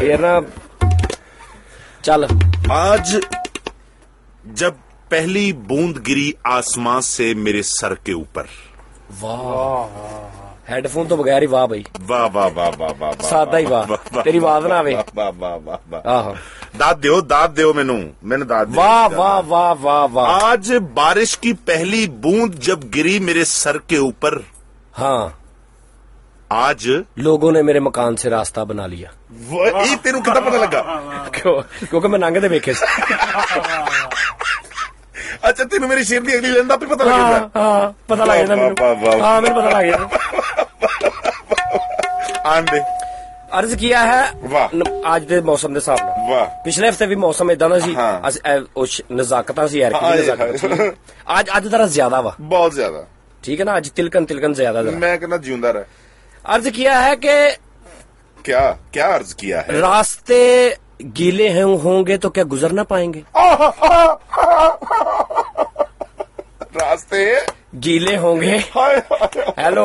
फिर ना चल। आज जब पहली बूंद गिरी आसमां से मेरे सर के ऊपर। वाह, हेडफोन तो बगैर ही वाह भाई, वाह वाह वाह वाह वाह, सादा ही वाह, तेरी आवाज ना आवे। वाह वाह वाह वाह, आहो, दाद दियो मैनू दाद दियो। वाह वाह वाह वाह वाह। आज बारिश की पहली बूंद जब गिरी मेरे सर के ऊपर। हाँ, आज लोगों ने मेरे मकान से रास्ता बना लिया। ये तेनू कितना पता लगा? क्यों? क्योंकि मैं नांगे दे वेखे। अच्छा, तेनू मेरी शेर दी अगली लाइन दा पता लग गया? हाँ, पता लग गया मेनू। हाँ, मेरे पता लग गया। आन दे। अर्ज किया है वाह आज दे मौसम दे हिसाब नाल। वाह, पिछले हफ्ते भी मौसम इदां दा सी। हाँ। नजाकतां सी यार, आज जरा ज्यादा वा, बहुत ज्यादा। ठीक है ना, आज तिलकन ज्यादा। मैं कहना जिंदा रह। अर्ज किया है कि क्या अर्ज किया है? रास्ते गीले होंगे तो क्या गुजर ना पाएंगे? रास्ते गीले होंगे। हेलो,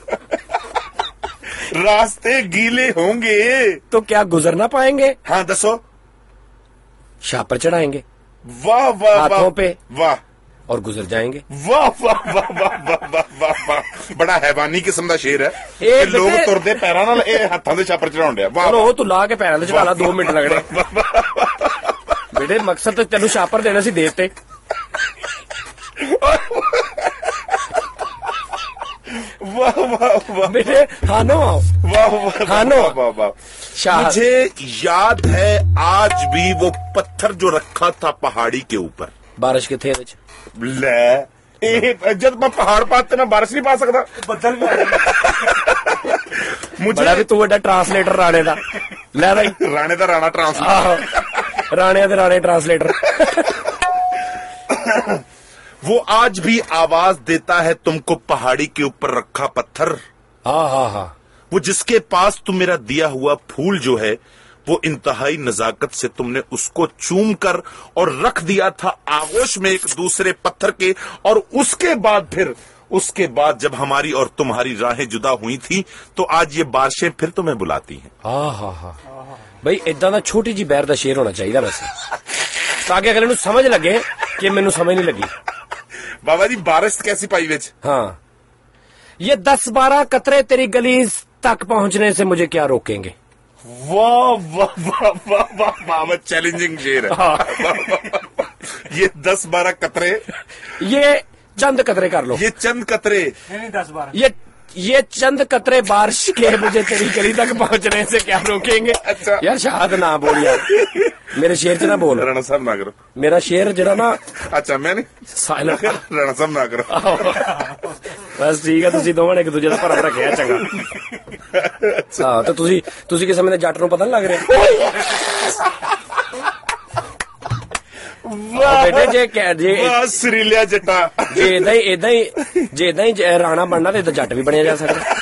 रास्ते गीले होंगे तो क्या गुजर ना पाएंगे? हाँ दसो। शापर चढ़ाएंगे वाह वाह हाथों पे वाह, और गुजर जाएंगे। वाह वाह वाह वाह वाह वाह वाह वाह, बड़ा हैवानी किस्म का शेर है। ए, लोग तुरदे पैरां नाल हाथां दे छापर चढ़ाउंदे आ। वाह, चलो तू ला के पैरां ते चढ़ा ला, 2 मिनट लगने। बेटे मकसद तो तेनू शापर देना सी, देते। वाह वाह वाह बेटे हानो आओ, वाह वाह हानो वाह वाह। मुझे याद है आज भी वो पत्थर जो रखा था पहाड़ी के ऊपर। बारिश किथे विच ले, जब मैं पहाड़ पाते मैं बारिश नहीं पा सकता। बदल मुझे भी तू बड़ा ट्रांसलेटर राणे दा। ले भाई, राणे दा राणा ट्रांसलेटर। राणे दे राणे ट्रांसलेटर। वो आज भी आवाज देता है तुमको पहाड़ी के ऊपर रखा पत्थर। हाँ हाँ हाँ, वो जिसके पास तुम मेरा दिया हुआ फूल जो है, वो इंतहाई नजाकत से तुमने उसको चूम कर और रख दिया था आगोश में एक दूसरे पत्थर के। और उसके बाद जब हमारी और तुम्हारी राहें जुदा हुई थी, तो आज ये बारिशें फिर तुम्हें बुलाती हैं। हाँ हाँ हाँ भाई, इदा ना छोटी जी बैर दा शेर होना चाहिए वैसे, ताकि अगले नू समझ लगे कि मैनू समझ नहीं लगी। बाबा जी, बारिश कैसी पाई विच? हाँ, ये 10-12 कतरे तेरी गली तक पहुंचने से मुझे क्या रोकेंगे? वाह वाह वाह वाह वाह वाह, चैलेंजिंग शेर है। हाँ। ये 10-12 कतरे, ये चंद कतरे कर लो। ये चंद कतरे, नहीं 10-12, ये चंद कतरे बारिश के मुझे तेरी गली तक पहुंचने से क्या रोकेंगे? अच्छा यार शाहद ना बोल यार, मेरे शेर च ना बोल। राणा साहब ना करो मेरा शेर जरा ना। अच्छा मैं नहीं, साइलेंट। राणा साहब ना करो। बस ठीक है, ਤੁਸੀਂ ਦੋਵਾਂ ਨੇ ਇੱਕ ਦੂਜੇ ਦਾ ਭਰਮ ਰੱਖਿਆ ਚੰਗਾ। ਹਾਂ, ਤੇ ਤੁਸੀਂ ਕਿਸੇ ਸਮੇਂ ਜੱਟ ਨੂੰ ਪਤਾ ਨਹੀਂ ਲੱਗ ਰਿਹਾ? ਵਾਹ ਬੇਟੇ, ਜੇ ਸਰੀਲਿਆ ਜੱਟਾ, ਜੇ ਇਦਾਂ ਹੀ ਰਾਣਾ ਬਣਨਾ ਤੇ ਜੱਟ ਵੀ ਬਣਿਆ ਜਾ ਸਕਦਾ।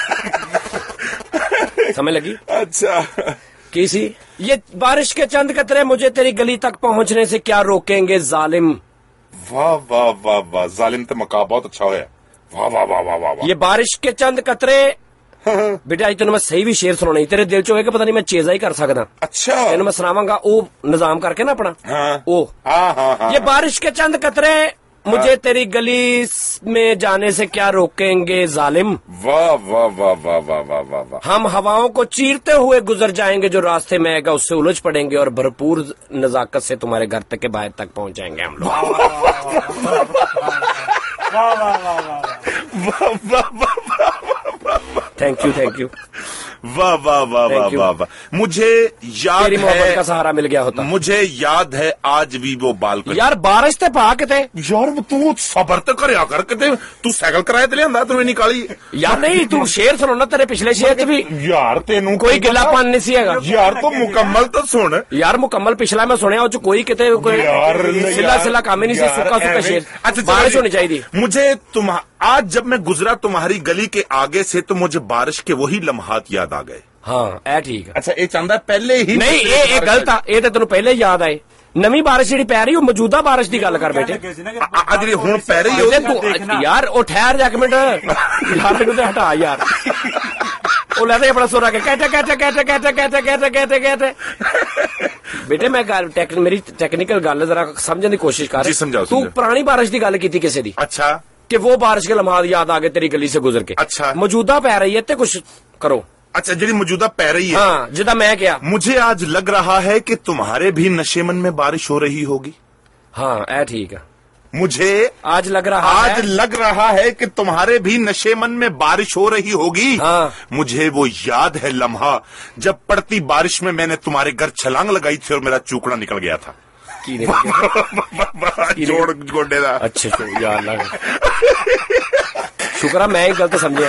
समझ लगी? अच्छा, किसी ये बारिश के चंद कतरे मुझे तेरी गली तक पहुंचने से क्या रोकेंगे जालिम? वाह वाह वाह वाह, जालिम तो मका बहुत अच्छा होया। वाह वाह वाह वाह वाह। ये बारिश के चंद कतरे। बेटा अज तेन मैं सही भी शेर सुनानी, तेरे दिल च होए कि पता नहीं मैं चेजा ही कर सकदा। अच्छा, तेन मैं सुनावांगा ओ निजाम करके ना अपना। हाँ, ओ हाँ हाँ हाँ। ये बारिश के चंद कतरे मुझे तेरी गली में जाने से क्या रोकेंगे जालिम? वाह वाह वाह वाह वाह वाह वाह वाह। हम हवाओं को चीरते हुए गुजर जाएंगे, जो रास्ते में आएगा उससे उलझ पड़ेंगे और भरपूर नजाकत से तुम्हारे घर तक के बाहर तक पहुंच जाएंगे हम लोग। Thank you. वाह वाह वाह वाह वाह वाह। मुझे याद तेरी मोहब्बत है, का सहारा मिल गया होता। मुझे याद है आज भी वो बालकनी। यार बारिश ते पा के यार तू सबर तो करया कर, किते तू साइकिल किराए ते लियांदा तू इन्नी काली। यार नहीं, तू शेर सुनाना, तेरे पिछले शेर च भी यार तेनू कोई गिलापन नहीं सी हैगा। यार तू मुकम्मल तो सुन यार, मुकम्मल पिछला मैं सुनिया, उस कोई किते कोई सिला काम ही नहीं सी, सुक्का शेर। अच्छा, बारिश होनी चाहिए। मुझे आज जब मैं गुजरा तुम्हारी गली के आगे से, तो मुझे बारिश के वही लम्हात याद आ गए। हाँ ए ठीक है। अच्छा, ये चाहता पहले ही नहीं, ये गलत आ, ये तो तेन पहले याद आए। नवी बारिश जी पै रही, मौजूदा बारिश की गल कर बेटे। अजरी हुण पै रही हो यार ओ ठहर जा एक मिनट यार, तेन तो हटा यार। ਉਹ ਲੈਦੇ ਆਪਣਾ ਸੁਰ ਆ ਕੇ कहते कहते कहते कहते कहते कहते कहते कहते बेटे मैं मेरी टेक्निकल गल जरा समझने की कोशिश कर। जी समझाओ। तू पुरानी बारिश की गल की किसी दी। अच्छा कि वो बारिश के लम्हात याद आ गए तेरी गली से गुजर के। अच्छा मौजूदा पै रही है ते कुछ करो। अच्छा जी मौजूदा पै रही है। हाँ जिदा मैं क्या मुझे आज लग रहा है कि तुम्हारे भी नशे मन में बारिश हो रही होगी। हाँ ऐ ठीक है। मुझे आज लग रहा है कि तुम्हारे भी नशे मन में बारिश हो रही होगी। हाँ। मुझे वो याद है लम्हा जब पड़ती बारिश में मैंने तुम्हारे घर छलांग लगाई थी और मेरा चूकड़ा निकल गया था। जोड़ गोडे दा। अच्छा याद लग शुक्र मैं ही गलत समझे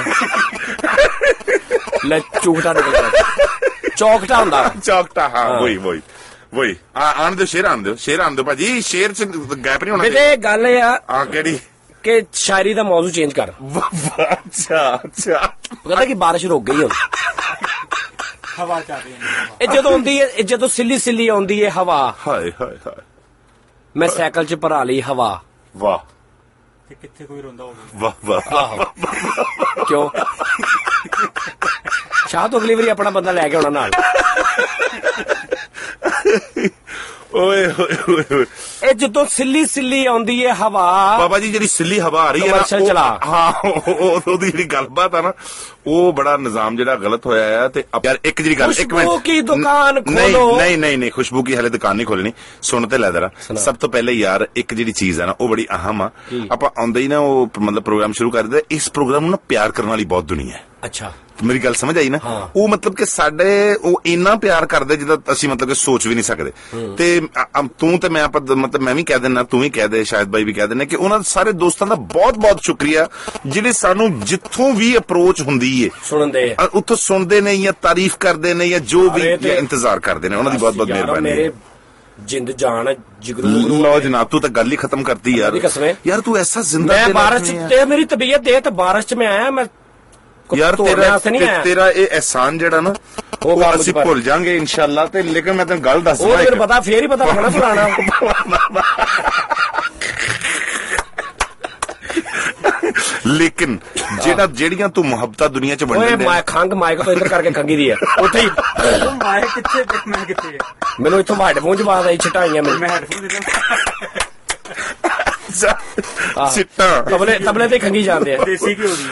चूकटा निकल गया चौकटा हुंदा चौकटा। हाँ वही आन दो शेर आन दो भाजी शेर च गैप नहीं होना। बेटे गल हाँ केड़ी कि शायरी दा मौजू चेंज कर। अच्छा पता कि बारिश रुक गई हुण हवा चल रही है। ਇਹ ਜਦੋਂ ਆਉਂਦੀ ਹੈ ਜਦੋਂ ਸਿੱਲੀ ਆਉਂਦੀ ਹੈ ਹਵਾ। ਹਾਏ ਮੈਂ ਸਾਈਕਲ 'ਚ ਭਰਾ ਲਈ ਹਵਾ। ਵਾਹ ਤੇ ਕਿੱਥੇ ਕੋਈ ਰੋਂਦਾ ਹੋਵੇ। ਵਾਹ ਕਿਉਂ ਸ਼ਾਹ ਤੋਂ ਅਗਲੀ ਵਾਰੀ ਆਪਣਾ ਬੰਦਾ ਲੈ ਕੇ ਆਉਣਾ ਨਾਲ। ਓਏ ਹੋਏ ਇਹ ਜਦੋਂ ਸਿੱਲੀ ਆਉਂਦੀ ਹੈ ਹਵਾ। ਬਾਬਾ ਜੀ ਜਿਹੜੀ ਸਿੱਲੀ ਹਵਾ ਆ ਰਹੀ ਹੈ ਕਮਰਸ਼ਲ ਚਲਾ। ਹਾਂ ਉਹਦੀ ਜਿਹੜੀ ਗੱਲਬਾਤ ਆ ਨਾ ਉਹ ਬੜਾ ਨਿਜ਼ਾਮ ਜਿਹੜਾ ਗਲਤ ਹੋਇਆ ਆ। ਤੇ ਯਾਰ ਇੱਕ ਜਿਹੜੀ ਗੱਲ ਇੱਕ ਮਿੰਟ ਖੁਸ਼ਬੂ ਕੀ ਦੁਕਾਨ ਖੋਲੋ। ਨਹੀਂ ਖੁਸ਼ਬੂ ਕੀ ਹਲੇ ਦੁਕਾਨ ਨਹੀਂ ਖੋਲਣੀ। ਸੁਣ ਤੇ ਲੈ ਜਰਾ ਸਭ ਤੋਂ ਪਹਿਲੇ ਯਾਰ ਇੱਕ ਜਿਹੜੀ ਚੀਜ਼ ਆ ਨਾ ਉਹ ਬੜੀ ਅਹਿਮ ਆ। ਆਪਾਂ ਆਉਂਦੇ ਹੀ ਨਾ ਉਹ ਮਤਲਬ ਪ੍ਰੋਗਰਾਮ ਸ਼ੁਰੂ ਕਰ ਦਿੰਦੇ। ਇਸ ਪ੍ਰੋਗਰਾਮ ਨੂੰ ਨਾ ਪਿਆਰ ਕਰਨ ਵਾਲੀ ਬਹੁਤ ਦੁਨੀਆ ਹੈ। ਅੱਛਾ ਮੇਰੀ ਗੱਲ ਸਮਝ ਆਈ ਨਾ। ਉਹ ਮਤਲਬ ਕਿ ਸਾਡੇ ਉਹ ਇੰਨਾ ਪਿਆਰ ਕਰਦੇ ਜਿਹਦਾ ਅਸੀਂ ਮਤਲਬ ਕਿ ਸੋਚ ਵੀ ਨਹੀਂ ਸਕਦੇ। ਤੇ ਤੂੰ ਤੇ ਮੈਂ ਮਤਲਬ ਮੈਂ ਵੀ ਕਹਿ ਦਿੰਦਾ ਤੂੰ ਵੀ ਕਹਿ ਦੇ ਸ਼ਾਇਦ ਬਾਈ ਵੀ ਕਹਿ ਦਿੰਦੇ ਕਿ ਉਹਨਾਂ ਸਾਰੇ ਦੋਸਤਾਂ ਦਾ ਬਹੁਤ ਸ਼ੁਕਰੀਆ ਜਿਹੜੇ ਸਾਨੂੰ ਜਿੱਥੋਂ ਵੀ ਅਪਰੋਚ ਹੁੰਦੀ ਏ ਸੁਣਦੇ ਉੱਥੋਂ ਸੁਣਦੇ ਨੇ ਜਾਂ ਤਾਰੀਫ ਕਰਦੇ ਨੇ ਜਾਂ ਜੋ ਵੀ ਇੰਤਜ਼ਾਰ ਕਰਦੇ ਨੇ ਉਹਨਾਂ ਦੀ ਬਹੁਤ ਮਿਹਰਬਾਨੀ। ਮੇਰੇ ਜਿੰਦ ਜਾਨ ਜਿਗਰੂ ਲਓ ਜਨਾਬ ਤੂੰ ਤਾਂ ਗੱਲ ਹੀ ਖਤਮ ਕਰਤੀ ਯਾਰ ਤੂੰ ਐਸਾ ਜ਼ਿੰਦਾ ਮੈਂ ਬਾਰਿਸ਼ ਤੇ ਮੇਰੀ ਤਬੀਅਤ ਦੇ ਤੇ ਬਾਰਿਸ਼ 'ਚ ਮੈਂ ਆਇਆ ਮੈਂ ਯਾਰ ਤੇਰਾ ਇਹ ਅਹਿਸਾਨ ਜਿਹੜਾ ਨਾ ਉਹ ਅਸੀਂ ਭੁੱਲ ਜਾਾਂਗੇ ਇਨਸ਼ਾਅੱਲਾ। ਤੇ ਲੇਕਿਨ ਮੈਂ ਤੈਨੂੰ ਗੱਲ ਦੱਸਦਾ ਉਹ ਮੈਨੂੰ ਪਤਾ ਫੇਰ ਹੀ ਪਤਾ ਲੱਗਣਾ ਪੁਰਾਣਾ। ਲੇਕਿਨ ਜਿਹੜੀਆਂ ਤੂੰ ਮੁਹੱਬਤਾਂ ਦੁਨੀਆ 'ਚ ਵੰਡਦੇ ਨੇ। ਖੰਗ ਮਾਈਕ ਤੋਂ ਇੱਧਰ ਕਰਕੇ ਖੰਗੀ ਦੀ ਹੈ ਉੱਥੇ ਹੀ ਮਾਈਕ ਕਿੱਥੇ ਮੈਂ ਕਿੱਥੇ ਮੈਨੂੰ ਇੱਥੋਂ ਹੈਡਫੋਨ 'ਚ ਬਾਤ ਆਈ ਛਟਾਈਆਂ ਮੈਂ ਹੈਡਫੋਨ ਦੇ ਸਿੱਟਾ तबले पे खंगी जाते हैं। देसी घ्यो दी।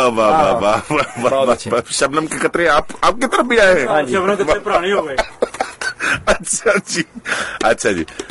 वाह शबनम के कतरे आपकी तरफ भी आए हैं। शबनम के कतरे पुराने हो गए। अच्छा जी